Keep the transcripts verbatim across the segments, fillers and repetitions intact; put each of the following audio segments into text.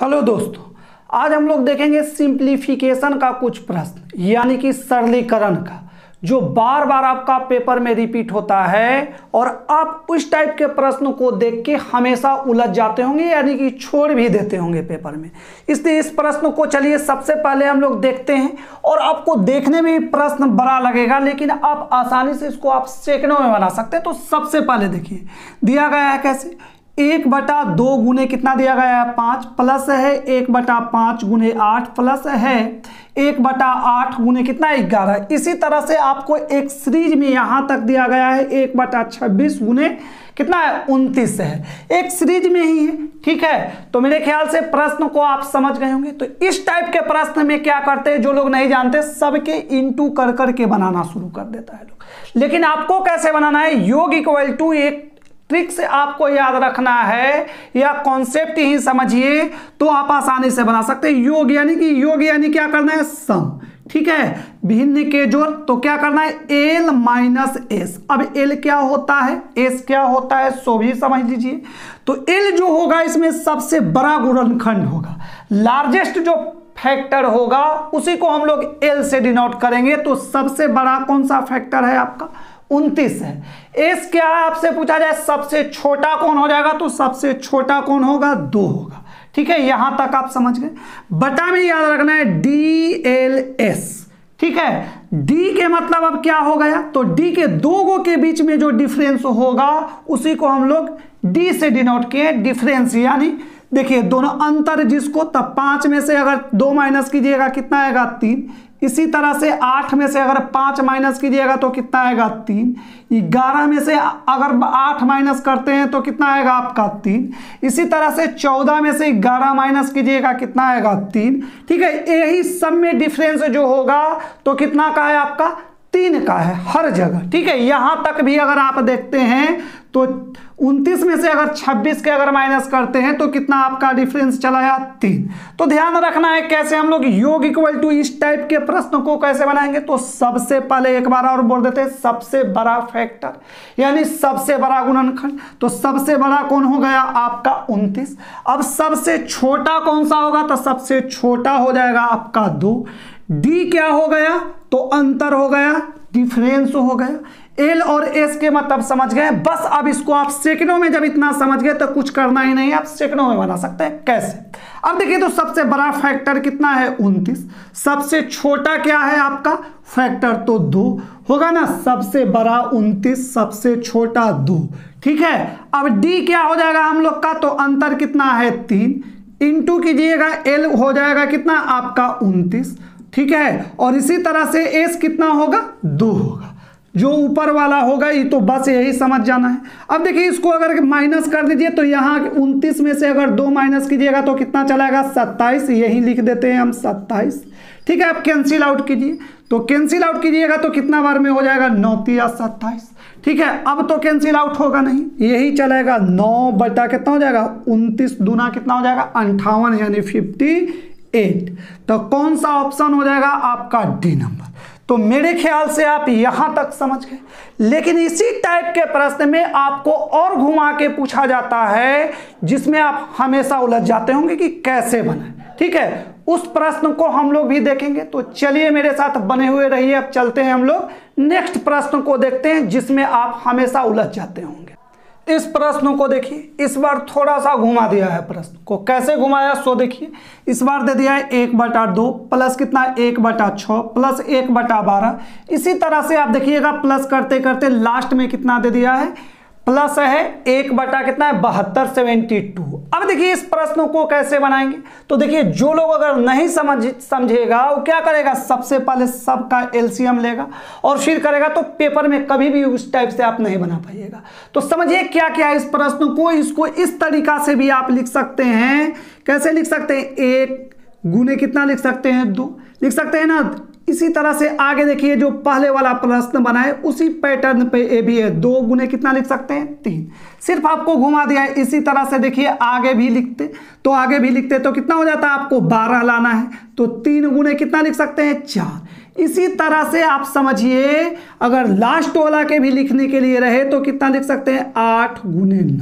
Hello दोस्तों, आज हम लोग देखेंगे सिंप्लीफिकेशन का कुछ प्रश्न यानी कि सरलीकरण का, जो बार बार आपका पेपर में रिपीट होता है और आप उस टाइप के प्रश्न को देख के हमेशा उलझ जाते होंगे यानी कि छोड़ भी देते होंगे पेपर में। इसलिए इस प्रश्न को चलिए सबसे पहले हम लोग देखते हैं और आपको देखने में भी प्रश्न बड़ा लगेगा लेकिन आप आसानी से इसको आप सेकंडों में बना सकते हैं। तो सबसे पहले देखिए दिया गया है कैसे, एक बटा दो गुने कितना दिया गया है पाँच, प्लस है एक बटा पाँच गुने आठ, प्लस है एक बटा आठ गुने कितना ग्यारह। इसी तरह से आपको एक सीरीज में यहाँ तक दिया गया है एक बटा छब्बीस गुने कितना है उनतीस है, एक सीरीज में ही है। ठीक है, तो मेरे ख्याल से प्रश्न को आप समझ गए होंगे। तो इस टाइप के प्रश्न में क्या करते हैं, जो लोग नहीं जानते सबके इंटू कर कर के बनाना शुरू कर देता है लोग। लेकिन आपको कैसे बनाना है, योग इक्वल टू एक ट्रिक से आपको याद रखना है या कॉन्सेप्ट ही समझिए तो आप आसानी से बना सकते हैं। योग यानी कि योग यानी क्या करना है, सम। ठीक है, भिन्न के जोड़, तो क्या करना है एल माइनस एस। अब एल क्या होता है, एस क्या होता है, सो भी समझ लीजिए। तो एल जो होगा इसमें सबसे बड़ा गुणनखंड होगा, लार्जेस्ट जो फैक्टर होगा उसी को हम लोग एल से डिनोट करेंगे। तो सबसे बड़ा कौन सा फैक्टर है आपका उनतीस है। एस क्या है आपसे पूछा जाए, सबसे छोटा कौन हो जाएगा, तो सबसे छोटा कौन होगा, दो होगा। ठीक है, यहां तक आप समझ गए। बटा में याद रखना है डी एल एस। ठीक है, डी के मतलब अब क्या हो गया, तो डी के दो गो के बीच में जो डिफरेंस होगा उसी को हम लोग डी से डिनोट किए, डिफरेंस। यानी देखिए दोनों अंतर जिसको, तब पांच में से अगर दो माइनस कीजिएगा कितना आएगा, तीन। इसी तरह से आठ में से अगर पाँच माइनस कीजिएगा तो कितना आएगा, तीन। ग्यारह में से अगर आठ माइनस करते हैं तो कितना आएगा आपका, तीन। इसी तरह से चौदह में से ग्यारह माइनस कीजिएगा कितना आएगा, तीन। ठीक है, यही सब में डिफरेंस जो होगा तो कितना का है आपका, तीन का है हर जगह। ठीक है, यहां तक भी अगर आप देखते हैं तो उनतीस में से अगर छब्बीस के अगर माइनस करते हैं तो कितना आपका डिफरेंस चला है, तीन। तो ध्यान रखना है कैसे हम लोग योग इक्वल टू इस टाइप के प्रश्न को कैसे बनाएंगे। तो सबसे पहले एक बार और बोल देते हैं, सबसे बड़ा फैक्टर यानी सबसे बड़ा गुणनखंड। तो सबसे बड़ा कौन हो गया आपका उनतीस। अब सबसे छोटा कौन सा होगा, तो सबसे छोटा हो जाएगा आपका दो। डी क्या हो गया, तो अंतर हो गया, डिफरेंस हो गया। एल और एस के मतलब समझ गए। बस अब इसको आप सेकंडों में जब इतना समझ गए तो कुछ करना ही नहीं, आप सेकंडों में बना सकते हैं। कैसे, अब देखिए तो सबसे बड़ा फैक्टर कितना है उनतीस, सबसे छोटा क्या है आपका फैक्टर, तो दो होगा ना। सबसे बड़ा उनतीस, सबसे छोटा दो। ठीक है, अब डी क्या हो जाएगा हम लोग का, तो अंतर कितना है तीन, इंटू कीजिएगा एल हो जाएगा कितना आपका उनतीस। ठीक है, और इसी तरह से एस कितना होगा, दो होगा। जो ऊपर वाला होगा ये तो बस यही समझ जाना है। अब देखिए इसको अगर माइनस कर दीजिए तो यहाँ उनतीस में से अगर दो माइनस कीजिएगा तो कितना चलाएगा, सत्ताईस। यही लिख देते हैं हम सत्ताईस। ठीक है, अब कैंसिल आउट कीजिए, तो कैंसिल आउट कीजिएगा तो कितना बार में हो जाएगा, नौ या सत्ताईस। ठीक है, अब तो कैंसिल आउट होगा नहीं, यही चलेगा। नौ बटा कितना हो जाएगा, उनतीस दूना कितना हो जाएगा, अंठावन यानी फिफ्टी एट। तो कौन सा ऑप्शन हो जाएगा आपका, डी नंबर। तो मेरे ख्याल से आप यहां तक समझ गए। लेकिन इसी टाइप के प्रश्न में आपको और घुमा के पूछा जाता है जिसमें आप हमेशा उलझ जाते होंगे कि कैसे बनाए। ठीक है, उस प्रश्न को हम लोग भी देखेंगे। तो चलिए मेरे साथ बने हुए रहिए। अब चलते हैं हम लोग नेक्स्ट प्रश्न को देखते हैं जिसमें आप हमेशा उलझ जाते होंगे। इस प्रश्न को देखिए, इस बार थोड़ा सा घुमा दिया है प्रश्न को। कैसे घुमाया सो देखिए, इस बार दे दिया है एक बटा दो प्लस कितना, एक बटा छः प्लस एक बटा बारह। इसी तरह से आप देखिएगा प्लस करते करते लास्ट में कितना दे दिया है, प्लस है एक बटा कितना है, बहत्तर सेवेंटी टू। अब देखिए इस प्रश्न को कैसे बनाएंगे। तो देखिए जो लोग अगर नहीं समझ समझेगा वो क्या करेगा, सबसे पहले सबका एलसीएम लेगा और फिर करेगा, तो पेपर में कभी भी उस टाइप से आप नहीं बना पाइएगा। तो समझिए क्या क्या है इस प्रश्न को। इसको इस तरीका से भी आप लिख सकते हैं। कैसे लिख सकते हैं, एक गुने कितना लिख सकते हैं, दो लिख सकते हैं ना। इसी तरह से आगे देखिए जो पहले वाला प्रश्न बना है उसी पैटर्न पे ए भी है, दो गुने कितना लिख सकते हैं, तीन। सिर्फ आपको घुमा दिया है। इसी तरह से देखिए आगे भी लिखते तो आगे भी लिखते तो कितना हो जाता है, आपको बारह लाना है तो तीन गुने कितना लिख सकते हैं, चार। इसी तरह से आप समझिए अगर लास्ट वाला के भी लिखने के लिए रहे तो कितना लिख सकते हैं, आठ गुने नौ।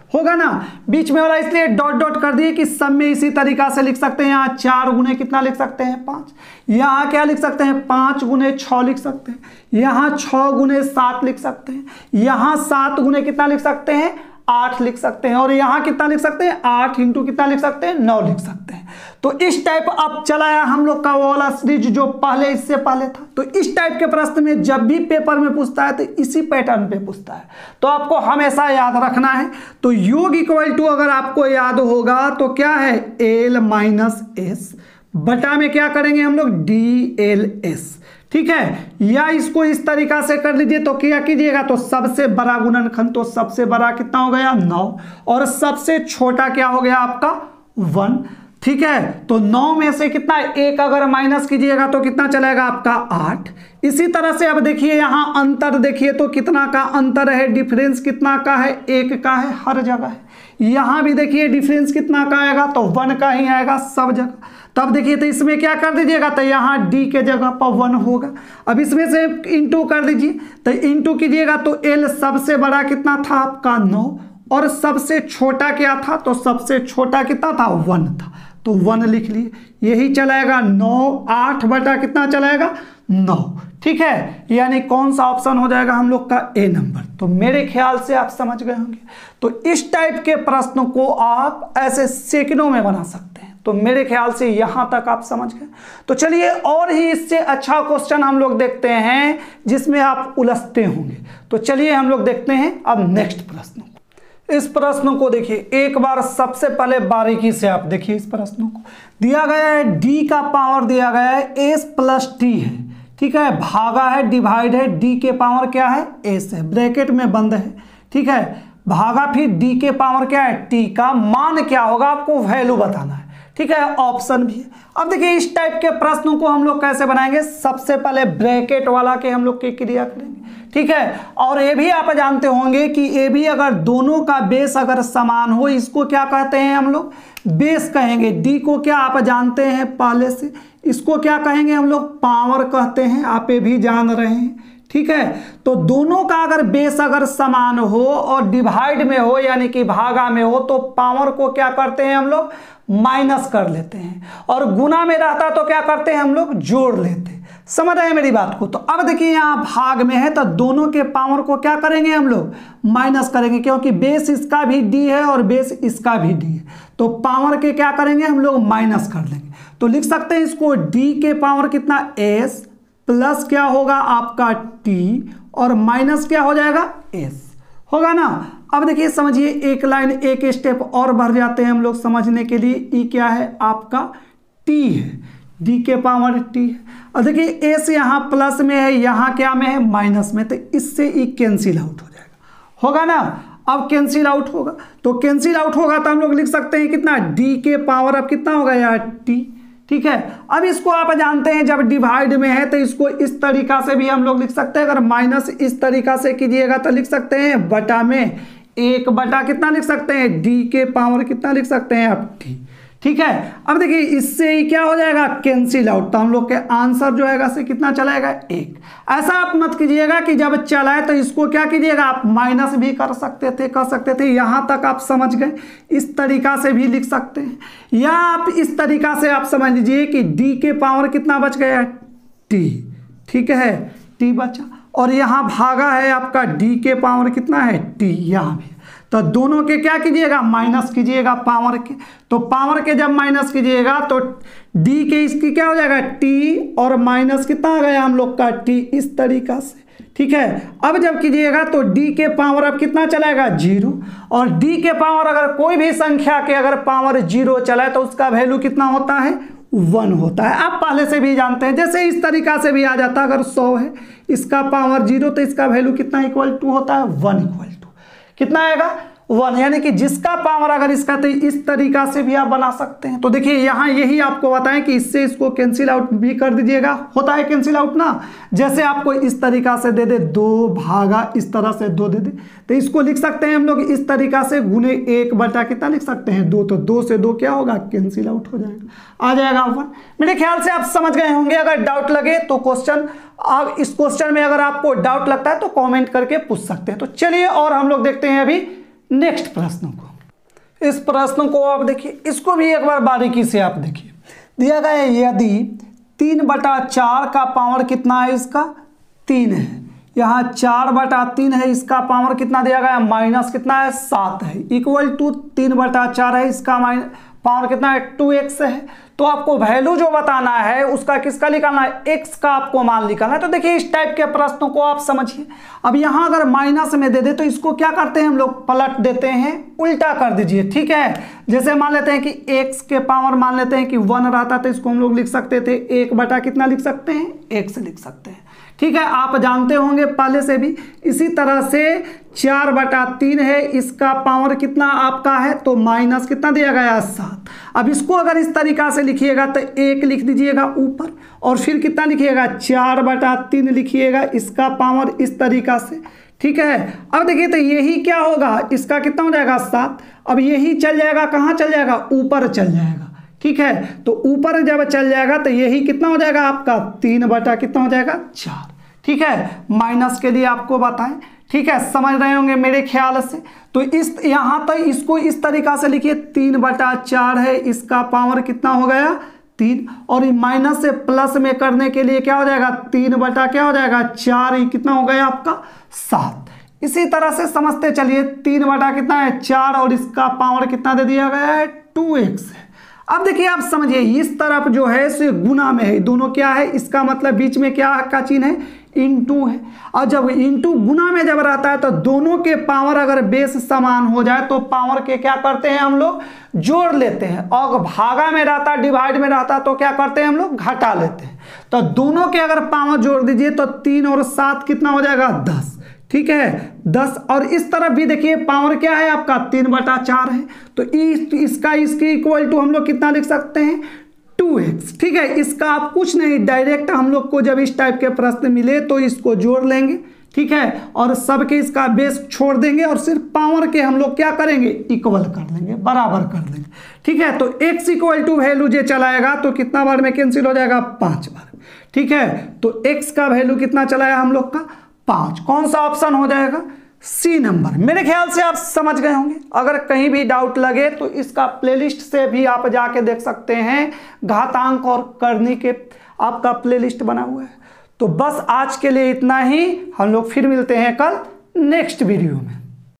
होगा ना। बीच में वाला इसलिए डॉट डॉट कर दिए कि सब में इसी तरीका से लिख सकते हैं। यहाँ चार गुने कितना लिख सकते हैं, पाँच। यहाँ क्या लिख सकते हैं, पाँच गुने छः लिख सकते हैं। यहाँ छः गुने सात लिख सकते हैं। यहाँ सात गुने कितना लिख सकते हैं, आठ लिख सकते हैं। और यहाँ कितना लिख सकते हैं, आठ इंटू कितना लिख सकते हैं, नौ लिख सकते हैं। तो इस टाइप अब चलाया हम लोग का वो वाला सीरीज जो पहले इससे पहले था। तो इस टाइप के प्रश्न में जब भी पेपर में पूछता है तो इसी पैटर्न पे पूछता है, तो आपको हमेशा याद रखना है। तो योग इक्वल टू अगर आपको याद होगा तो क्या है, एल माइनस एस बटा में क्या करेंगे हम लोग, डी एल एस। ठीक है, या इसको इस तरीका से कर लीजिए तो क्या कीजिएगा, तो सबसे बड़ा गुणनखंड, तो सबसे बड़ा कितना हो गया, नौ, और सबसे छोटा क्या हो गया आपका, वन। ठीक है, तो नौ में से कितना, एक अगर माइनस कीजिएगा तो कितना चलेगा आपका, आठ। इसी तरह से अब देखिए यहाँ अंतर देखिए तो कितना का अंतर है, डिफरेंस कितना का है, एक का है हर जगह है। यहाँ भी देखिए डिफरेंस कितना का आएगा, तो वन का ही आएगा सब जगह। तब देखिए तो इसमें क्या कर दीजिएगा, तो यहाँ डी के जगह पर वन होगा। अब इसमें से इंटू कर दीजिए, तो इंटू कीजिएगा तो एल सबसे बड़ा कितना था आपका, नौ, और सबसे छोटा क्या था, तो सबसे छोटा कितना था, वन था, तो वन लिख लिए। यही चलाएगा नौ, आठ बटा कितना चलाएगा, नौ। ठीक है, यानी कौन सा ऑप्शन हो जाएगा हम लोग का, ए नंबर। तो मेरे ख्याल से आप समझ गए होंगे। तो इस टाइप के प्रश्न को आप ऐसे सेकंडों में बना सकते हैं। तो मेरे ख्याल से यहां तक आप समझ गए। तो चलिए और ही इससे अच्छा क्वेश्चन हम लोग देखते हैं जिसमें आप उलझते होंगे। तो चलिए हम लोग देखते हैं अब नेक्स्ट प्रश्न को। इस प्रश्न को देखिए एक बार, सबसे पहले बारीकी से आप देखिए इस प्रश्न को। दिया गया है डी का पावर दिया गया है एस प्लस टी है। ठीक है, भागा है, डिवाइड है, डी के पावर क्या है, एस है, ब्रैकेट में बंद है। ठीक है, भागा फिर डी के पावर क्या है, टी का मान क्या होगा आपको वैल्यू बताना है। ठीक है, ऑप्शन भी है। अब देखिए इस टाइप के प्रश्नों को हम लोग कैसे बनाएंगे, सबसे पहले ब्रैकेट वाला के हम लोग की क्रिया करेंगे। ठीक है, और ये भी आप जानते होंगे कि ये भी अगर दोनों का बेस अगर समान हो, इसको क्या कहते हैं हम लोग, बेस कहेंगे। डी को क्या आप जानते हैं पहले से, इसको क्या कहेंगे हम लोग, पावर कहते हैं, आप ये भी जान रहे हैं। ठीक है, तो दोनों का अगर बेस अगर समान हो और डिवाइड में हो यानी कि भागा में हो, तो पावर को क्या करते हैं हम लोग, माइनस कर लेते हैं, और गुना में रहता तो क्या करते हैं हम लोग, जोड़ लेते हैं। समझ रहे हैं मेरी बात को। तो अब देखिए यहाँ भाग में है तो दोनों के पावर को क्या करेंगे हम लोग, माइनस करेंगे, क्योंकि बेस इसका भी डी है और बेस इसका भी डी है। तो पावर के क्या करेंगे हम लोग, माइनस कर लेंगे। तो लिख सकते हैं इसको डी के पावर कितना, एस प्लस क्या होगा आपका टी, और माइनस क्या हो जाएगा, एस होगा ना। अब देखिए समझिए, एक लाइन एक स्टेप और बढ़ जाते हैं हम लोग समझने के लिए। ई क्या है आपका, टी है, डी के पावर टी है। और देखिए एस यहाँ प्लस में है, यहाँ क्या में है, माइनस में, तो इससे ई कैंसिल आउट हो जाएगा, होगा ना। अब कैंसिल आउट होगा, तो कैंसिल आउट होगा तो हम लोग लिख सकते हैं कितना, डी के पावर अब कितना होगा यार, टी। ठीक है, अब इसको आप जानते हैं जब डिवाइड में है तो इसको इस तरीका से भी हम लोग लिख सकते हैं। अगर माइनस इस तरीका से कीजिएगा तो लिख सकते हैं बटा में एक बटा कितना लिख सकते हैं, डी के पावर कितना लिख सकते हैं आप, टी। ठीक है, अब देखिए इससे ही क्या हो जाएगा, कैंसिल आउट, तो हम लोग के आंसर जो है से कितना चलाएगा, एक। ऐसा आप मत कीजिएगा कि जब चलाए तो इसको क्या कीजिएगा, आप माइनस भी कर सकते थे कर सकते थे यहाँ तक आप समझ गए। इस तरीका से भी लिख सकते हैं, या आप इस तरीका से आप समझ लीजिए कि डी के पावर कितना बच गया, टी। ठीक है, टी बचा, और यहाँ भागा है आपका डी के पावर कितना है, टी, यहाँ भी। तो दोनों के क्या कीजिएगा, माइनस कीजिएगा पावर के। तो पावर के जब माइनस कीजिएगा तो डी के इसकी क्या हो जाएगा, टी, और माइनस कितना आ गया हम लोग का, टी, इस तरीका से। ठीक है, अब जब कीजिएगा तो डी के पावर अब कितना चलाएगा, जीरो, और डी के पावर अगर कोई भी संख्या के अगर पावर जीरो चलाए तो उसका वैल्यू कितना होता है, वन होता है। आप पहले से भी जानते हैं, जैसे इस तरीका से भी आ जाता है, अगर सौ है इसका पावर जीरो तो इसका वैल्यू कितना इक्वल टू होता है, वन इक्वल टू कितना आएगा, वन। यानी कि जिसका पावर अगर इसका, तो इस तरीका से भी आप बना सकते हैं। तो देखिए यहाँ यही आपको बताएं कि इससे इसको कैंसिल आउट भी कर दीजिएगा, होता है कैंसिल आउट ना। जैसे आपको इस तरीका से दे दे, दो भागा इस तरह से दो दे दे, तो इसको लिख सकते हैं हम लोग इस तरीका से, गुने एक बटा कितना लिख सकते हैं, दो। तो दो से दो क्या होगा, कैंसिल आउट हो जाएगा, आ जाएगा वन। मेरे ख्याल से आप समझ गए होंगे। अगर डाउट लगे तो क्वेश्चन, अब इस क्वेश्चन में अगर आपको डाउट लगता है तो कॉमेंट करके पूछ सकते हैं। तो चलिए और हम लोग देखते हैं अभी नेक्स्ट प्रश्न को। इस प्रश्न को आप देखिए, इसको भी एक बार बारीकी से आप देखिए। दिया गया है यदि तीन बटा चार का पावर कितना है, इसका तीन है, यहाँ चार बटा तीन है, इसका पावर कितना दिया गया है, माइनस कितना है, सात है, इक्वल टू तीन बटा चार है, इसका माइनस पावर कितना है, टू एक्स है। तो आपको वैल्यू जो बताना है उसका किसका निकालना है, एक्स का आपको मान निकालना है। तो देखिए इस टाइप के प्रश्नों को आप समझिए। अब यहाँ अगर माइनस में दे दे तो इसको क्या करते हैं हम लोग, पलट देते हैं, उल्टा कर दीजिए, ठीक है। जैसे मान लेते हैं कि एक्स के पावर मान लेते हैं कि वन रहता तो इसको हम लोग लिख सकते थे एक बटा कितना लिख सकते हैं, एक्स लिख सकते हैं, ठीक है। आप जानते होंगे पहले से भी। इसी तरह से चार बटा तीन है, इसका पावर कितना आपका है, तो माइनस कितना दिया गया, सात। अब इसको अगर इस तरीका से लिखिएगा तो एक लिख दीजिएगा ऊपर, और फिर कितना लिखिएगा, चार बटा तीन लिखिएगा, इसका पावर इस तरीका से, ठीक है। अब देखिए तो यही क्या होगा, इसका कितना हो जाएगा, सात। अब यही चल जाएगा, कहाँ चल जाएगा, ऊपर चल जाएगा, ठीक है। तो ऊपर जब चल जाएगा तो यही कितना हो जाएगा आपका, तीन बटा कितना हो जाएगा, चार, ठीक है। माइनस के लिए आपको बताएं, ठीक है, समझ रहे होंगे मेरे ख्याल से। तो इस यहाँ तक इसको इस तरीका से लिखिए, तीन बटा चार है, इसका पावर कितना हो गया, तीन, और माइनस से प्लस में करने के लिए क्या हो जाएगा, तीन बटा क्या हो जाएगा, चार, ही कितना हो गया आपका, सात। इसी तरह से समझते चलिए, तीन बटा कितना है, चार, और इसका पावर कितना दे दिया गया है, टू एक्स है। अब देखिए आप समझिए, इस तरफ जो है सो गुना में है, दोनों क्या है, इसका मतलब बीच में क्या का चिन्ह है, इंटू है। और जब इंटू गुना में जब रहता है तो दोनों के पावर अगर बेस समान हो जाए तो पावर के क्या करते हैं हम लोग, जोड़ लेते हैं। और भागा में रहता, डिवाइड में रहता तो क्या करते हैं हम लोग, घटा लेते हैं। तो दोनों के अगर पावर जोड़ दीजिए तो तीन और सात कितना हो जाएगा, दस, ठीक है, दस। और इस तरफ भी देखिए पावर क्या है आपका, तीन बटा चार है। तो इस, इसका इसकी इक्वल टू हम लोग कितना लिख सकते हैं, टू एक्स, ठीक है। इसका आप कुछ नहीं, डायरेक्ट हम लोग को जब इस टाइप के प्रश्न मिले तो इसको जोड़ लेंगे, ठीक है, और सबके इसका बेस छोड़ देंगे और सिर्फ पावर के हम लोग क्या करेंगे, इक्वल कर लेंगे, बराबर कर लेंगे, ठीक है। तो x इक्वल टू वैल्यू जो चलाएगा तो कितना बार में कैंसिल हो जाएगा, पांच बार, ठीक है। तो x का वैल्यू कितना चलाया हम लोग का, पांच। कौन सा ऑप्शन हो जाएगा, सी नंबर। मेरे ख्याल से आप समझ गए होंगे। अगर कहीं भी डाउट लगे तो इसका प्लेलिस्ट से भी आप जाके देख सकते हैं, घातांक और करनी के आपका प्लेलिस्ट बना हुआ है। तो बस आज के लिए इतना ही, हम लोग फिर मिलते हैं कल नेक्स्ट वीडियो में।